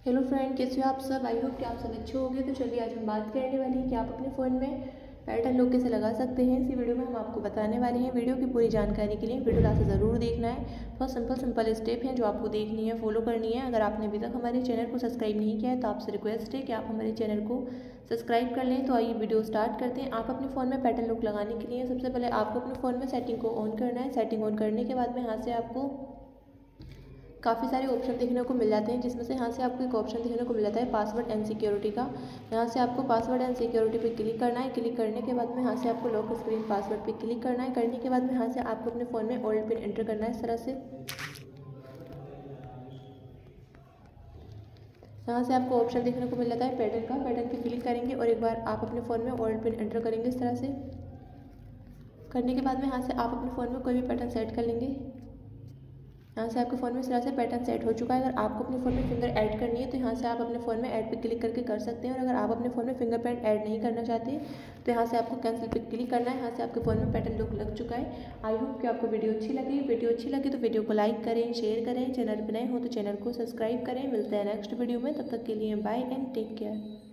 Hello friend, कैसे हो आप सब। आई होप कि आप सब अच्छे होंगे। तो चलिए आज हम बात करने वाले हैं कि आप अपने फ़ोन में पैटर्न लॉक कैसे लगा सकते हैं। इसी वीडियो में हम आपको बताने वाले हैं। वीडियो की पूरी जानकारी के लिए वीडियो लास्ट ज़रूर देखना है। बहुत सिंपल स्टेप हैं जो आपको देखनी है, फॉलो करनी है। अगर आपने अभी तक हमारे चैनल को सब्सक्राइब नहीं किया है तो आपसे रिक्वेस्ट है कि आप हमारे चैनल को सब्सक्राइब कर लें। तो आइए वीडियो स्टार्ट करते हैं। आप अपने फ़ोन में पैटर्न लॉक लगाने के लिए सबसे पहले आपको अपने फ़ोन में सेटिंग को ऑन करना है। सेटिंग ऑन करने के बाद में यहाँ से आपको काफ़ी सारे ऑप्शन देखने को मिल जाते हैं, जिसमें से यहाँ से आपको एक ऑप्शन देखने को मिल जाता है पासवर्ड एंड सिक्योरिटी का। यहाँ से आपको पासवर्ड एंड सिक्योरिटी पे क्लिक करना है। क्लिक करने के बाद में यहाँ से आपको लॉक स्क्रीन पासवर्ड पे क्लिक करना है। करने के बाद में यहाँ से आपको अपने फ़ोन में ओल्ड पिन एंटर करना है। इस तरह से यहाँ से आपको ऑप्शन देखने को मिल जाता है पैटर्न का। पैटर्न पे क्लिक करेंगे और एक बार आप अपने फ़ोन में ओल्ड पिन एंटर करेंगे। इस तरह से करने के बाद में यहाँ से आप अपने फ़ोन में कोई भी पैटर्न सेट कर लेंगे। यहाँ से आपके फ़ोन में इस तरह से पैटर्न सेट हो चुका है। अगर आपको अपने फ़ोन में फिंगर ऐड करनी है तो यहाँ से आप अपने फ़ोन में ऐड पे क्लिक करके कर सकते हैं। और अगर आप अपने फ़ोन में फिंगरप्रिंट ऐड नहीं करना चाहते तो यहाँ से आपको कैंसिल पे क्लिक करना है। यहाँ से आपके फ़ोन में पैटर्न लॉक लग चुका है। आई होप कि आपको वीडियो अच्छी लगी। वीडियो अच्छी लगी तो वीडियो को लाइक करें, शेयर करें। चैनल पर नए हो तो चैनल को सब्सक्राइब करें। मिलते हैं नेक्स्ट वीडियो में, तब तक के लिए बाय एंड टेक केयर।